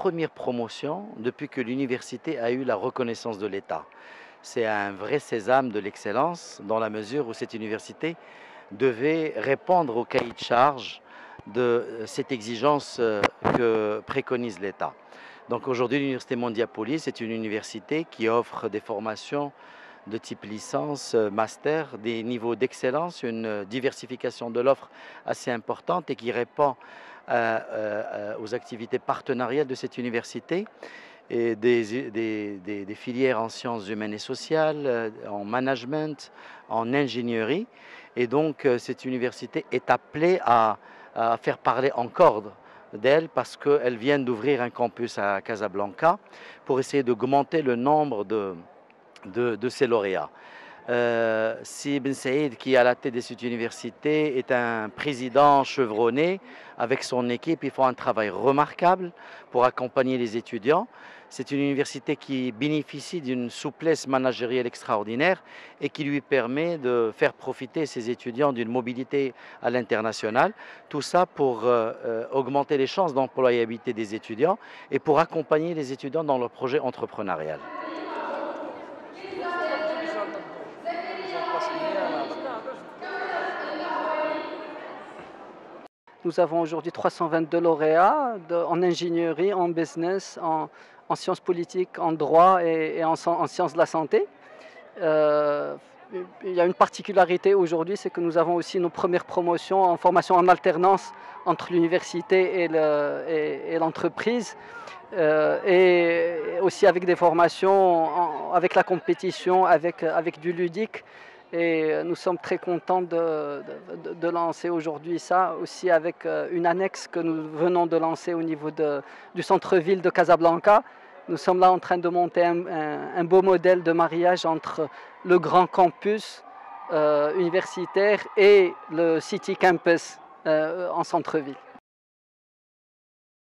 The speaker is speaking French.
première promotion depuis que l'université a eu la reconnaissance de l'État. C'est un vrai sésame de l'excellence dans la mesure où cette université devait répondre au cahier de charge de cette exigence que préconise l'État. Donc aujourd'hui, l'Université Mondiapolis est une université qui offre des formations de type licence, master, des niveaux d'excellence, une diversification de l'offre assez importante et qui répond aux activités partenariales de cette université et des filières en sciences humaines et sociales, en management, en ingénierie. Et donc, cette université est appelée à faire parler encore d'elle parce qu'elle vient d'ouvrir un campus à Casablanca pour essayer d'augmenter le nombre de ses lauréats. Si Ben Saïd, qui est à la tête de cette université, est un président chevronné avec son équipe. Ils font un travail remarquable pour accompagner les étudiants. C'est une université qui bénéficie d'une souplesse managériale extraordinaire et qui lui permet de faire profiter ses étudiants d'une mobilité à l'international. Tout ça pour augmenter les chances d'employabilité des étudiants et pour accompagner les étudiants dans leur projet entrepreneurial. Nous avons aujourd'hui 322 lauréats en ingénierie, en business, en sciences politiques, en droit et en sciences de la santé. Il y a une particularité aujourd'hui, c'est que nous avons aussi nos premières promotions en formation en alternance entre l'université et l'entreprise. Et aussi avec des formations, avec la compétition, avec du ludique. Et nous sommes très contents de lancer aujourd'hui ça, aussi avec une annexe que nous venons de lancer au niveau du centre-ville de Casablanca. Nous sommes là en train de monter un beau modèle de mariage entre le grand campus universitaire et le City Campus en centre-ville.